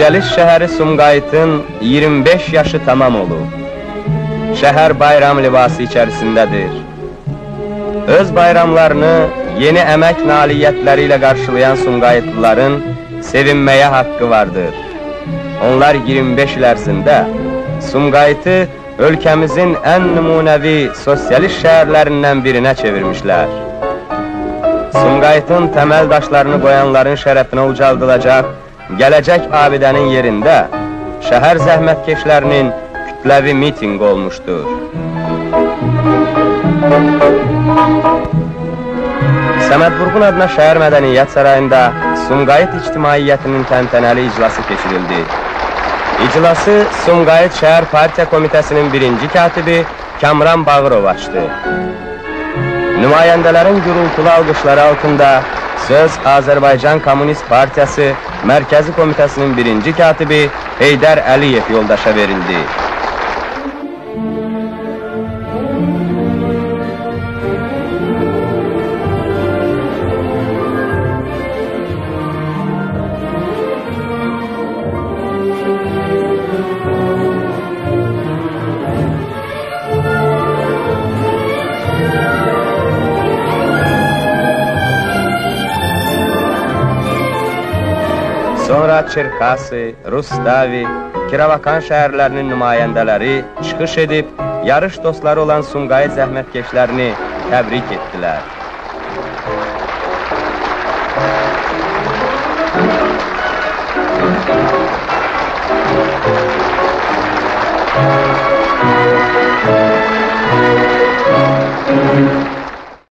Sosialist şəhəri Sumqayıtın 25 yaşı tamam olub. Şəhər bayram libası içərisindədir. Öz bayramlarını yeni əmək nailiyyətləri ilə qarşılayan Sumqayıtlıların sevinməyə haqqı vardır. Onlar 25 il ərzində Sumqayıtı ölkəmizin ən nümunəvi sosialist şəhərlərindən birinə çevirmişlər. Sumqayıtın təməl daşlarını qoyanların şərəfinə ucaldılacaq gələcək abidənin yerində şəhər zəhmətkeşlərinin kütləvi miting olmuşdur. Səməd Vurğun adına Şəhər Mədəniyyət Sarayında Sumqayıt ictimaiyyətinin təntənəli iclası keçirildi. İclası Sumqayıt Şəhər Partiya Komitəsinin birinci katibi Kamran Bağırov açdı. Nümayəndələrin gürültülü alqışları altında söz Azərbaycan Komünist Partiyası Mərkəzi Komitəsinin birinci katibi Heydər Əliyev yoldaşa verildi. Sonra Çerkasi, Rustavi, Kiravakan şəhərlərinin nümayəndələri çıxış edib, yarış dostları olan Sumqayıt zəhmətkeşlərini təbrik etdilər.